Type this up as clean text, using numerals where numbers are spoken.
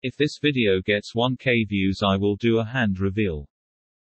If this video gets 1K views I will do a hand reveal.